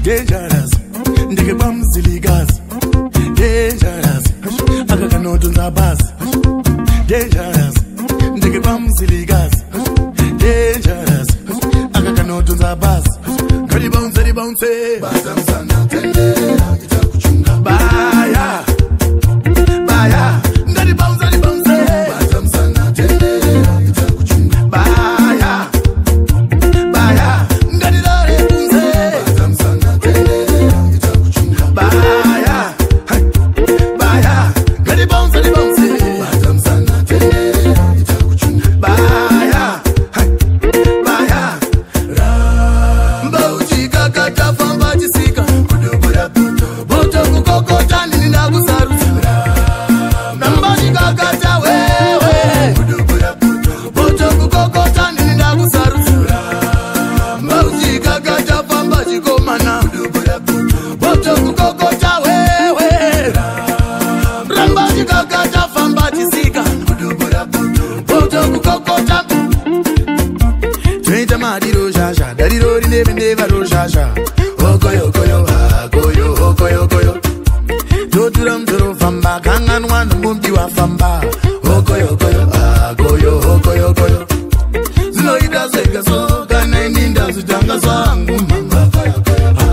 dangerous. Ndege bamziligazi, dangerous. Akakanotunza basi, dangerous. Ndege bamziligazi, dangerous. Akakanotunza basi. Kali bounce, bounce. Basamsana tendera itakuchunga. Baya, baya. Ndadi bounce, bounce. Basamsana tendera itakuchunga. Baya, baya. Ndadi lore bunze. Basamsana tendera itakuchunga. Baya, baya. Ndadi bounce, bounce. Basamsana tendera itakuchunga. Baya, baya. Mbauchi kakata famba jisika. Kudubura buto. Buto kukokota nini na kusarusa. Mbauchi kakata wewe. Kudubura buto. Buto kukokota nini na kusarusa. Mbauchi kakata famba jikomana. Kudubura buto. Buto kukokota wewe. Mbauchi kakata famba jisika. Kudubura buto. Buto kukokota. Twenty madiro jaja, dariro rineve neva rojaja. Okoyo koyo koyo okoyo koyo. Toturam toro famba, kangan wan mumbi wa famba. Okoyo koyo koyo okoyo koyo. Zino ida zega so, kana ninda zutanga zangu mamba.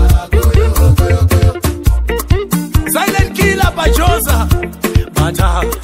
Okoyo koyo. Silent killer pajosa, mata.